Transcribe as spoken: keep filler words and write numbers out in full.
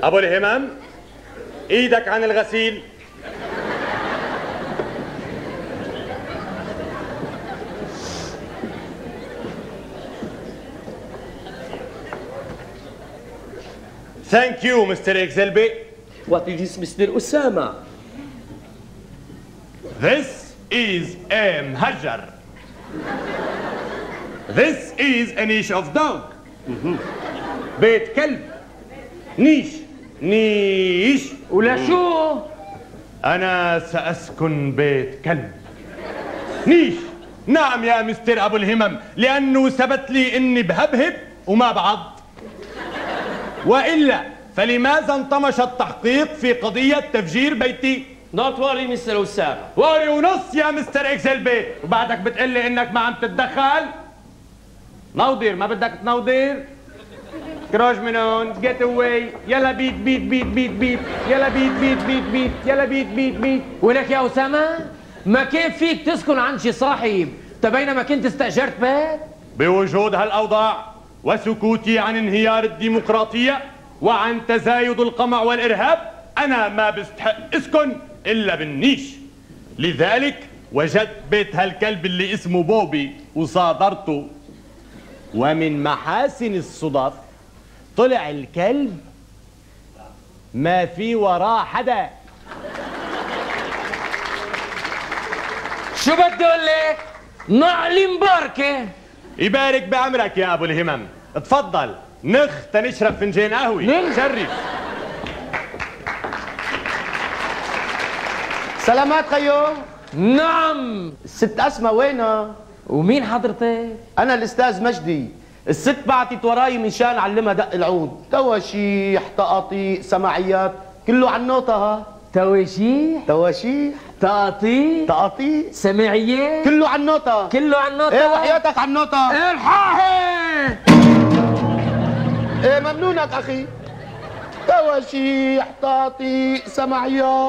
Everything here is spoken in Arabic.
ابو الهمم ايدك عن الغسيل. Thank you, Mister Exelby. What is this, Mister Osama? This is a mhajar. This is a niche of dog. بيت كلب. نيش نيش. ولا شو؟ أنا سأسكن بيت كلب. نيش. نعم يا مستر أبو الهمم، لأنه ثبت لي إني بهبهب وما بعض. وإلا فلماذا انطمش التحقيق في قضية تفجير بيتي؟ Not worry, Mister أسامة. واري ونص يا مستر إكسلبي، وبعدك بتقلي إنك ما عم تتدخل؟ نوضير، ما بدك تنوضير؟ كروج من هون، جيت اواي، يلا بيت بيت بيت بيت بيت، يلا بيت بيت بيت بيت، يلا بيت بيت بيت. ولك يا أسامة، ما كيف فيك تسكن عند شي صاحب؟ بينما كنت استأجرت بيت؟ بوجود هالأوضاع وسكوتي عن انهيار الديمقراطية وعن تزايد القمع والإرهاب، أنا ما بستحق اسكن إلا بالنيش. لذلك وجدت بيت هالكلب اللي اسمه بوبي وصادرته، ومن محاسن الصدف طلع الكلب ما في وراه حدا. شو بدي اقول لك؟ نعلي مباركة. يبارك بعمرك يا ابو الهمم، اتفضل نخ تنشرب فنجان قهوة. نخ شرف. سلامات خيو. نعم. الست أسماء وينها؟ ومين حضرتك؟ أنا الأستاذ مجدي. الست بعتت وراي من شان علمها دق العود، تواشيح، تقاطيع، سماعيات، كله عن نوتها. تواشيح، تواشيح، تقاطيع، تقاطيع، سماعيات، كله عن نوتها. كله عن نوتها. ايه وحياتك عن نوتها. الحاحي. ايه ممنونك اخي. تواشيح، تقاطيع، سماعيات.